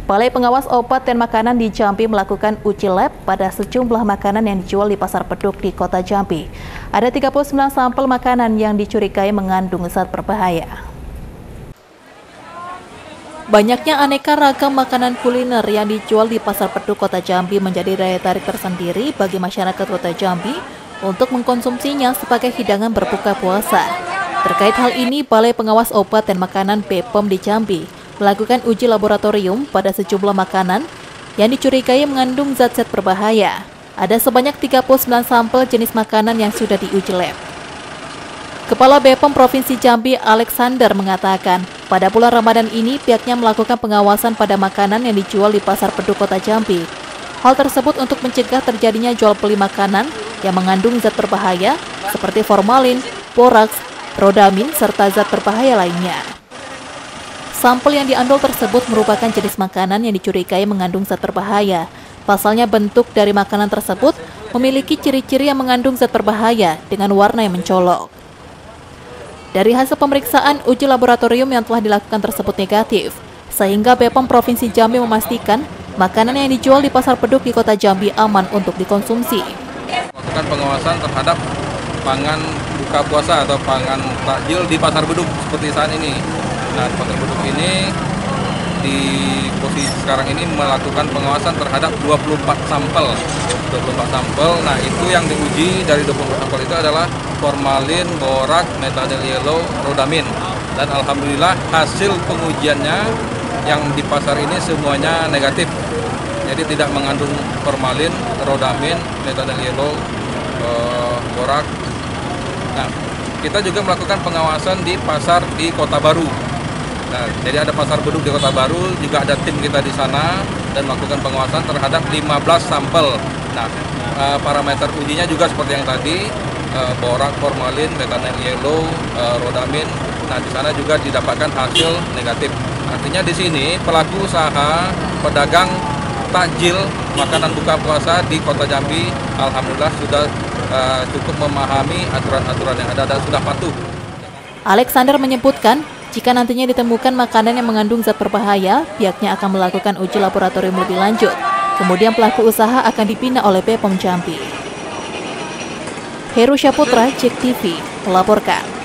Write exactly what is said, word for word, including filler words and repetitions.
Balai Pengawas Obat dan Makanan di Jambi melakukan uji lab pada sejumlah makanan yang dijual di Pasar Beduk di Kota Jambi. Ada tiga puluh sembilan sampel makanan yang dicurigai mengandung zat berbahaya. Banyaknya aneka ragam makanan kuliner yang dijual di Pasar Beduk Kota Jambi menjadi daya tarik tersendiri bagi masyarakat Kota Jambi untuk mengkonsumsinya sebagai hidangan berbuka puasa. Terkait hal ini, Balai Pengawas Obat dan Makanan B P O M di Jambi melakukan uji laboratorium pada sejumlah makanan yang dicurigai mengandung zat-zat berbahaya. Ada sebanyak tiga puluh sembilan sampel jenis makanan yang sudah diuji lab. Kepala B P O M Provinsi Jambi, Alexander, mengatakan pada bulan Ramadan ini pihaknya melakukan pengawasan pada makanan yang dijual di Pasar Beduk Kota Jambi. Hal tersebut untuk mencegah terjadinya jual beli makanan yang mengandung zat berbahaya seperti formalin, boraks, rodamin, serta zat berbahaya lainnya. Sampel yang diambil tersebut merupakan jenis makanan yang dicurigai mengandung zat berbahaya. Pasalnya bentuk dari makanan tersebut memiliki ciri-ciri yang mengandung zat berbahaya dengan warna yang mencolok. Dari hasil pemeriksaan uji laboratorium yang telah dilakukan tersebut negatif, sehingga B P O M Provinsi Jambi memastikan makanan yang dijual di Pasar Beduk di Kota Jambi aman untuk dikonsumsi. Melakukan pengawasan terhadap pangan buka puasa atau pangan takjil di Pasar Beduk seperti saat ini. Nah, di Pasar Beduk ini di posisi sekarang ini melakukan pengawasan terhadap dua puluh empat sampel. dua puluh empat sampel. Nah, itu yang diuji dari dua puluh empat sampel itu adalah formalin, borak, metadel yellow, rodamin. Dan alhamdulillah hasil pengujiannya yang di pasar ini semuanya negatif. Jadi tidak mengandung formalin, rodamin, metadel yellow, borak. Nah, kita juga melakukan pengawasan di pasar di Kota Baru. Nah, jadi ada Pasar Beduk di Kota Baru, juga ada tim kita di sana dan melakukan pengawasan terhadap lima belas sampel. Nah, parameter ujinya juga seperti yang tadi, borak, formalin, metadel yellow, rodamin. Nah, di sana juga didapatkan hasil negatif. Artinya di sini pelaku usaha, pedagang takjil, makanan buka puasa di Kota Jambi, alhamdulillah sudah uh, cukup memahami aturan-aturan yang ada dan sudah patuh. Alexander menyebutkan, jika nantinya ditemukan makanan yang mengandung zat berbahaya, pihaknya akan melakukan uji laboratorium lebih lanjut. Kemudian pelaku usaha akan dibina oleh B P O M Jambi. Heru Syaputra, Cek T V, melaporkan.